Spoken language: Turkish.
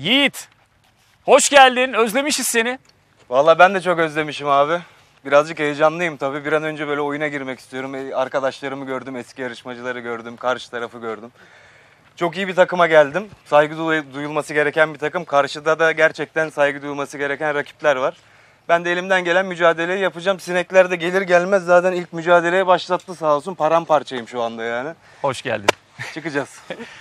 Yiğit, hoş geldin. Özlemişiz seni. Vallahi ben de çok özlemişim abi. Birazcık heyecanlıyım tabii. Bir an önce böyle oyuna girmek istiyorum. Arkadaşlarımı gördüm, eski yarışmacıları gördüm, karşı tarafı gördüm. Çok iyi bir takıma geldim. Saygı duyulması gereken bir takım. Karşıda da gerçekten saygı duyulması gereken rakipler var. Ben de elimden gelen mücadeleyi yapacağım. Sinekler de gelir gelmez zaten ilk mücadeleye başlattı sağ olsun. Paramparçayım şu anda yani. Hoş geldin. Çıkacağız.